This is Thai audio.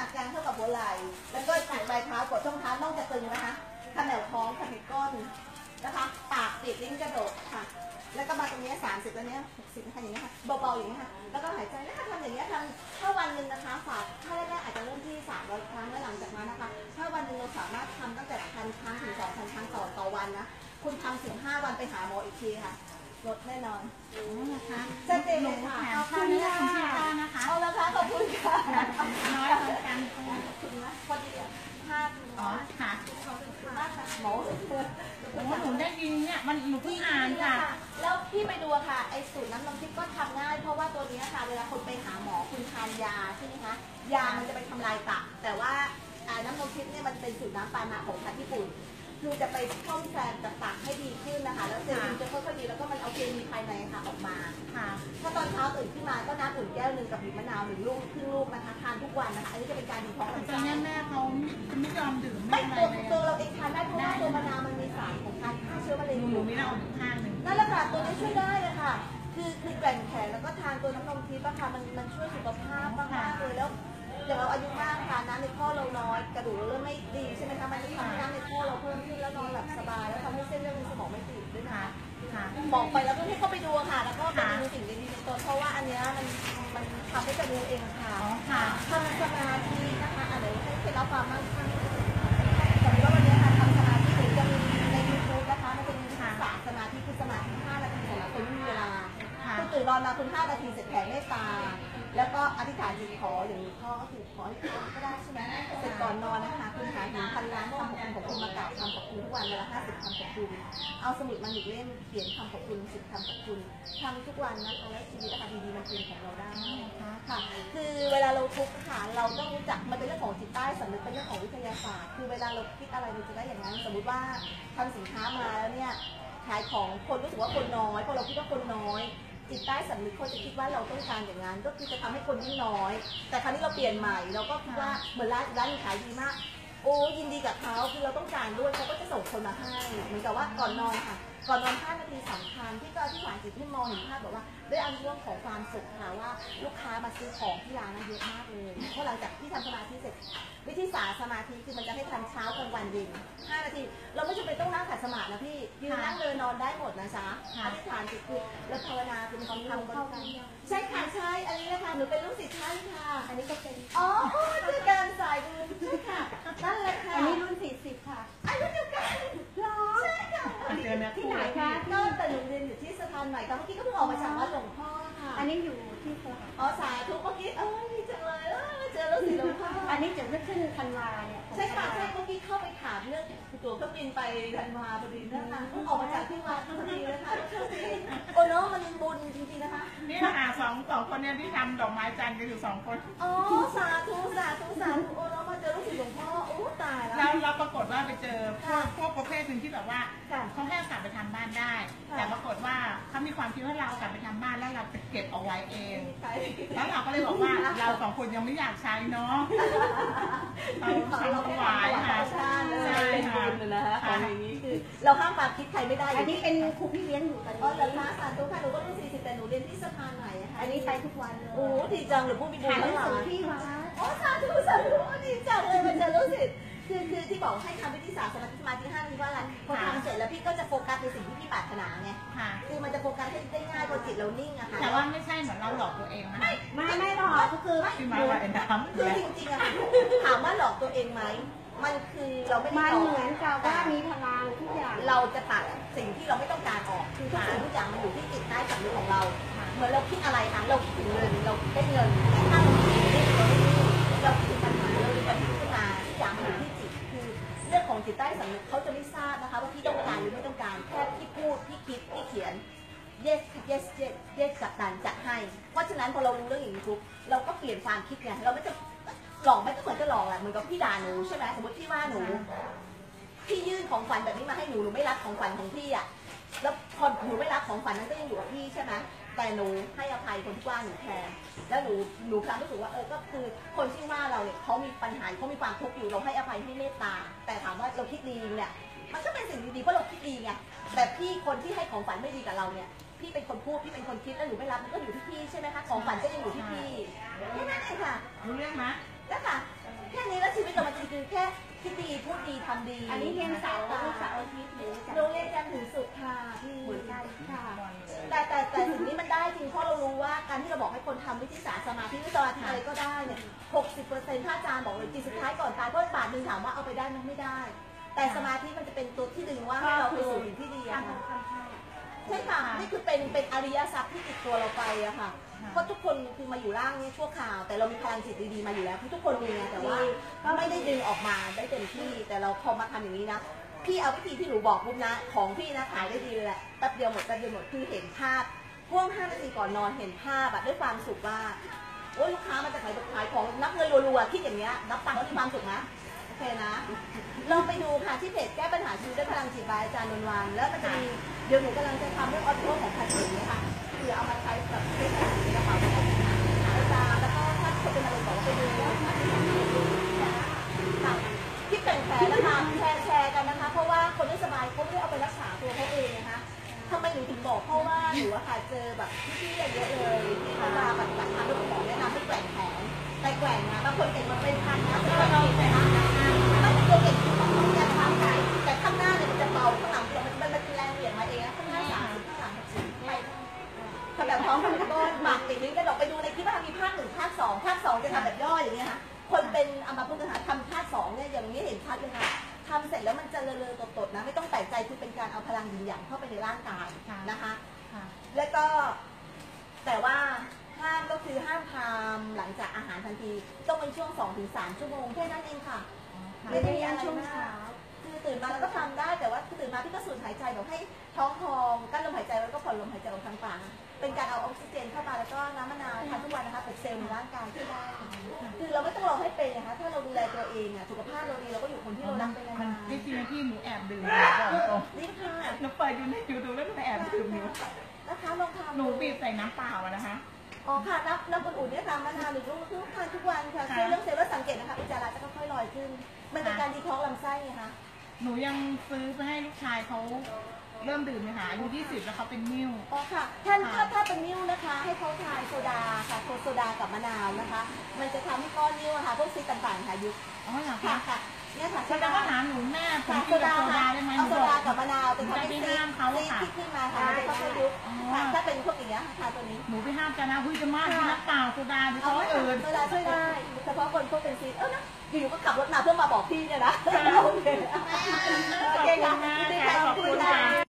กางเท่ากับหัวไหล่แล้วก็จุดปลายเท้ากดช่องเท้าน่องจะตึงนะคะขนาดท้องขมิบก้นนะคะปากติดลิ้นกระโดดค่ะแล้วก็มาตรงนี้30แล้วเนี้ย60นะคะอย่างนี้ค่ะเบาๆอย่างนี้ค่ะแล้วก็หายใจแล้วทำอย่างนี้ทำถ้าวันหนึ่งนะคะฝากถ้าแรกๆอาจจะเริ่มที่300 ครั้งแล้วหลังจากนั้นนะคะถ้าวันหนึ่งเราสามารถทำตั้งแต่1,000 ครั้งถึง 2,000 ครั้งต่อวันนะคุณทำถึง5 วันไปหาหมออีกทีค่ะลดแน่นอนนะคะชัดเจนเลยค่ะขอบคุณค่ะนะคะเอาละค่ะขอบคุณค่ะน้อยเหมือนกันคุณนะพอดี5อ๋อค่ะขอบคุณมากค่ะหมอหนูได้ยินเนี่ยมันหนูเพิ่งอ่านค่ะแล้วพี่ไปดูค่ะไอ้สูตรน้ำนมทิพย์ก็ทำง่ายเพราะว่าตัวนี้ค่ะเวลาคนไปหาหมอคุณทานยาใช่ไหมคะยามันจะไปทำลายตับแต่ว่าน้ำนมทิพย์เนี่ยมันเป็นสูตรน้ำปานะของทางญี่ปุ่นคือจะไปซ่อมแซมตับให้ดีขึ้นนะคะแล้วเซลล์จะค่อยๆดีแล้วก็มันเอาเคมีภายในค่ะออกมาค่ะถ้าตอนเช้าตื่นขึ้นมาก็น้ำอุ่นแก้วนึงกับบีบมะนาว1 ลูกครึ่งลูกนะคะทานทุกวันนะคะอันนี้จะเป็นการดีท็อกซ์ตอนนี้แม่เขาไม่ยอมดื่มไม่ตัวเราเองทานได้เพราะว่าตัวมะนาวมันมีสารของการฆ่าเชื้อมะเร็งหนูไม่เอาข้างหนึ่งนั่นแหละค่ะตัวนี้ช่วยได้เลยค่ะคือแกว่งแขนแล้วก็ทานตัวน้ำนมทิพย์ค่ะมันช่วยสุขภาพมากๆเลยแล้วอย่างเราอายุมากค่ะน้ำในข้อเราน้อยกระดูกเราเริ่มไม่ดีใช่ไหมคะมันจะทำให้น้ำในข้อเราเพิ่มขึ้นแล้วนอนหลับสบายแล้วทำให้เส้นเลือดในสมองไม่ตีบด้วยนะคะบอกไปแล้วก็ให้เข้าไปดูค่ะแล้วก็ไปดูสิ่งดีๆในตัวเพราะว่าอันนี้มันทำให้จะดูเองค่ะทำสมาธินะคะอะไรให้เคล็ดลับความมั่งคั่งสมมติว่าวันนี้ค่ะทำสมาธิหรือจะมีในยูทูบนะคะมันจะมีสมาธิคือสมาธิ5 นาทีสำหรับคนที่มีเวลาคุณตื่นนอนมาคุณ5 นาทีเสร็จแผ่เมตตาแล้วก็อธิษฐานจิตขออย่างนี้ข้อก็คือขอให้คุณก็ได้ใช่ไหมเสร็จก่อนนอนนะคะคุณหาถึง1,000 ล้านคำขอบคุณมากราบคำขอบคุณทุกวันเวลา50 คำขอบคุณเอาสมุดมา1 เล่มเขียนคำขอบคุณ10 คำขอบคุณทำทุกวันนะคะและชีวิตนะคะดีๆมันเป็นของเราได้ค่ะคือเวลาเราทุกข์ค่ะเราต้องรู้จักมันเป็นเรื่องของจิตใต้สำนึกเป็นเรื่องของวิทยาศาสตร์คือเวลาเราคิดอะไรมันจะได้อย่างนั้นสมมติว่าทำสินค้ามาแล้วเนี่ยขายของคนรู้สึกว่าคนน้อยพอเราคิดว่าคนน้อยจิตใต้สำนึกเขาจะคิดว่าเราต้องการอย่างนั้นก็คือจะทำให้คนยิ่งน้อยแต่คราวนี้เราเปลี่ยนใหม่เราก็คิดว่าเหมือนร้านขายดีมากโอ้ยินดีกับเขาคือเราต้องการด้วยเขาก็จะส่งคนมาให้เหมือนกับว่าก่อนนอนค่ะก่อนนอน5 นาทีสำคัญที่ก็ที่หวานจิตที่มองเห็นภาพบอกว่าด้วยอันเรื่องของความสุขค่ะว่าลูกค้ามาซื้อของที่ร้านเยอะมากเลยเพราะหลังจากที่ทำสมาธิเสร็จวิธีสมาธิคือมันจะให้ทำเช้ากลางวันเย็น5 นาทีเราไม่จำเป็นต้องนั่งขัดสมาธินะพี่ยืนนั่งเดินนอนได้หมดนะจ๊ะอธิษฐานจิตคือแล้วภาวนาคือมันทำเข้ากันใช่ค่ะใช่อันนี้นะคะหนูเป็นลูกศิษย์ท่านค่ะอันนี้ก็เป็นอ๋อคือการสายบุญใช่ค่ะนั่นแหละค่ะอันนี้รุ่น40ค่ะอันนี้เดียวกันหรอใช่ค่ะที่ไหนคะก็แต่หนูเรียนอยู่ที่สะพานใหม่ค่ะเมื่อกี้ก็เพิ่งออกมาจากวัดหลวงพ่อค่ะอันนี้อยู่ที่สระอ๋อสาธุเมื่อกี้ดีจังเลยเจอลูกศิษย์หลวงพ่ออันนี้จะไม่ขึ้นธันวาเนี่ยใช่ค่ะใช่เมื่อกี้เข้าไปถามเรื่องตั๋วเครื่องบินไปธันวาพอดีนะคะเพิ่งออกมาจากที่วัดพอดีเลยค่ะโอ้เนาะมันบุญจริงๆนะคะนี่ค่ะสองคนเนี่ยที่ทำดอกไม้จันทร์กันอยู่2 คนอ๋อสาธุโอ้เนาะมาเจอลูกศิษย์หลวงพ่อโอ้ตายแล้วเราปรากฏว่าไปเจอพวกประเภทหนึ่งที่แบบว่าเขาให้กลับไปทำบ้านได้แต่ปรากฏว่าเขามีความคิดว่าเรากลับไปทำบ้านแล้วเราจะเก็บเอาไว้เองแล้วเราก็เลยบอกว่าเรา2 คนยังไม่อยากใช้เนาะเราถวายค่ะใช่ค่ะนะคะของอย่างนี้คือเราห้ามความคิดใครไม่ได้อันนี้เป็นครูพี่เลี้ยงอยู่กันอ๋อเหรอคะสาธุค่ะหนูก็รุ่น40แต่หนูเรียนที่สะพานใหม่ค่ะอันนี้ไปทุกวันเลยโอ้ดีจังหรือผู้มีบุญทั้งหลายที่วัดอ๋อสาธุดีจังเลยมันจะรู้สึกคือที่บอกให้ทำวิธีสมาธิ5 นาทีว่าอะไรพอทำเสร็จแล้วพี่ก็จะโฟกัสในสิ่งที่พี่ปรารถนาไงคือมันจะโฟกัสได้ง่ายพอจิตเรานิ่งอะค่ะแต่ว่าไม่ใช่เหมือนเราหลอกตัวเองนะไม่หลอกก็คือที่มาว่าไอ้น้ำคือจริงๆอะค่ะถามว่าหลอกตัวเองไหมมันคือเราไม่ได้หลอกเหมือนกับว่ามีพลังทุกอย่างเราจะตัดสิ่งที่เราไม่ต้องการออกคือทุกสิ่งทุกอย่างมันอยู่ที่จิตใต้สำนึกของเราเหมือนเราคิดอะไรคะเราคิดถึงเงินเราได้เงินถ้าเราคิดเราคิดปัญหาเราเลยจะคิดขึ้นมาทุกอย่างมันอยู่ที่จิตคือเรื่องของจิตใต้สำนึกเขาจะไม่ทราบนะคะว่าพี่ต้องการหรือไม่ต้องการแค่พี่พูดพี่คิดพี่เขียน yes กับดันจัดให้เพราะฉะนั้นพอเรารู้เรื่องอย่างนี้ปุ๊บเราก็เปลี่ยนความคิดไงเราไม่จะหลอกไม่ก็เหมือนจะหลอกแหละเหมือนกับพี่ด่าหนูใช่ไหมสมมติพี่ว่าหนูพี่ยื่นของขวัญแบบนี้มาให้หนูไม่รับของขวัญของพี่อ่ะแล้วพอหนูไม่รับของขวัญนั้นก็ยังอยู่กับพี่ใช่ไหมแต่หนูให้อภัยคนที่ว่าหนูแทนแล้วหนูครั้งรู้สึกว่าก็คือคนที่ว่าเราเนี่ยเขามีปัญหาเขามีความทุกข์อยู่เราให้อภัยให้เมตตาแต่ถามว่าเราคิดดีเนี่ยมันก็เป็นสิ่งดีๆเพราะเราคิดดีไงแต่พี่คนที่ให้ของขวัญไม่ดีกับเราเนี่ยพี่เป็นคนพูดพี่เป็นคนคิดแล้วหนูไม่รับมันก็อยู่ที่พี่ใช่ไหมคะของขวัญก็ยังอยู่ที่พี่แค่นั้นเองค่ะรู้เรื่องไหมแล้วค่ะคือแค่คิดดีพูดดีทำดีอันนี้เรียนเสาร์อาทิตย์หรือโรงเรียนจันทร์ถึงศุกร์ค่ะพี่เหมือนกันค่ะแต่สิ่งนี้มันได้จริงเพราะเรารู้ว่าการที่เราบอกให้คนทำวิธีสารสมาธิวิสมาธิอะไรก็ได้เนี่ย 60%ถ้าอาจารย์บอกเลยจิตสุดท้ายก่อนตายเพราะบาทหนึ่งถามว่าเอาไปได้มันไม่ได้ แต่สมาธิมันจะเป็นตัวที่ดึงว่าให้เราไปสู่สิ่งที่ดีอะค่ะใช่ค่ะนี่คือเป็นอริยทรัพย์ที่ติดตัวเราไปอะค่ะเพราะทุกคนคือมาอยู่ร่างนี้ชั่วคราว แต่เรามีพลังจิตดีๆมาอยู่แล้วทุกคนมีนะแต่ว่าก็ไม่ได้ดึงออกมาได้เต็มที่แต่เราพอมาทำอย่างนี้นะพี่เอาวิธีที่หนูบอกปุ๊บนะของพี่นะขายได้ดีเลยแหละแป๊บเดียวหมดคือเห็นภาพพ่วง5 นาทีก่อนนอนเห็นภาพแบบด้วยความสุขว่าโอ้ยลูกค้ามันจะขายของนับเงินรัวๆคิดอย่างเงี้ยนับตังค์แล้วมีความสุขนะโอเคนะลองไปดูค่ะที่เพจแก้ปัญหาชีวิตด้วยพลังจิตบายอาจารย์นนท์วานแล้วมันจะมีเดี๋ยวหนูกำลังจะทำเรื่องออโต้ของภาษีค่ะคือเอามาใช้กับเคสแบบนี้นะคะอาจารย์แล้วก็ถ้าคนเป็นอะไรบอกว่าไปดูว่าที่แบ่งแผลนะคะแชร์กันนะคะเพราะว่าคนไม่สบายเขาไม่ได้เอาไปรักษาตัวเขาเองนะคะทำไมหนูถึงบอกเพราะว่าหนูอะค่ะเจอแบบพี่ๆเยอะเลยที่เขามาปฏิบัติธรรมแล้วคุณหมอแนะนำให้แกว่งแขนแต่แกว่งนะบางคนเก่งมาเป็นพันนะแต่เราแต่ไม่ตัวเก่งที่ต้องต้องการทำใจแต่ข้างหน้าเนี่ยมันจะเบาข้างหลังมันแรงเหวี่ยงมาเองข้างหน้า30ข้างหลัง60ไปทำแบบท้องพันก้อนหมากติดลิ้นกระดกไปดูในคลิปว่ามีภาค 1 ภาค 2 ภาค 2จะทำแบบย่อยอย่างเงี้ยค่ะคนเป็นอัมพฤกษ์ทำภาค 2เนี่ยอย่างนี้เห็นชัดเลยค่ะทำเสร็จแล้วมันจะเลอะๆตดๆนะไม่ต้องแปลกใจคือเป็นการเอาพลังยินหยางเข้าไปในร่างกายนะคะแล้วก็แต่ว่าห้ามก็คือห้ามทำหลังจากอาหารทันทีต้องเป็นช่วง 2-3 ชั่วโมงแค่นั้นเองค่ะไม่ได้มีอะไรมากคือตื่นมาแล้วก็ทำได้แต่ว่าตื่นมาพี่ก็สูดหายใจแบบให้ท้องพองกั้นลมหายใจแล้วก็ผ่อนลมหายใจออกทางปากเป็นการเอาออกซิเจนเข้ามาแล้วก็น้ำมะนาวทานทุกวันนะคะปลุกเซลล์ในร่างกายที่ได้คือเราไม่ต้องรอให้เป็นนะคะถ้าเราดูแลตัวเองอ่ะสุขภาพเราดีเราก็อยู่คนที่เรารักไปนานๆจริงๆพี่หนูแอบดื่มบอกตรงนี่ค่ะหนูเปิดอยู่ในยูทูบแล้วหนูแอบดื่มอยู่นะคะลองทำหนูบีบใส่น้ำเปล่าอะนะคะอ๋อค่ะน้ำอุ่นๆเนี่ยค่ะมะนาวหรือลูกทานทุกวันค่ะช่วยเรื่องเซลล์แล้วสังเกตนะคะอุจจาระจะค่อยๆลอยขึ้นมันเป็นการดีท็อกซ์ลำไส้ไงคะหนูยังซื้อไปให้ลูกชายเขาเริ่มดื่มเลยค่ะอายุ20แล้วเขาเป็นนิ่วอ๋อค่ะถ้าเป็นนิ้วนะคะ ให้เขาทานโซดาค่ะโซดากับมะนาวนะคะ มันจะทำให้ก้อนนิ้วอะค่ะพวกซีสต่างๆค่ะยุบอ๋อเหรอค่ะคะค่ะเนี่ยค่ะแสดงว่าหาหนูแม่ผมโซกินกับดาโซดาค่ะได้ไหมเอาโซดากับมะนาวจะทำให้ไปซีห้ามเขาซีค่ะที่ขึ้นมาค่ะมันจะค่อยๆยุบค่ะถ้าเป็นพวกอย่างเงี้ยค่ะตัวนี้หนูไปห้ามกันนะหุ้ยจะมากกินน้ำเปล่าโซดาดิเขาไม่เอิญโซดาช่วยได้เฉพาะคนพวกเป็นซีสนะอยู่ๆก็ขับรถมาเพื่อมาบอกพี่เนี่ยนะโอเคค่ะขอบคุณมากค่ะขอบคุณค่ะ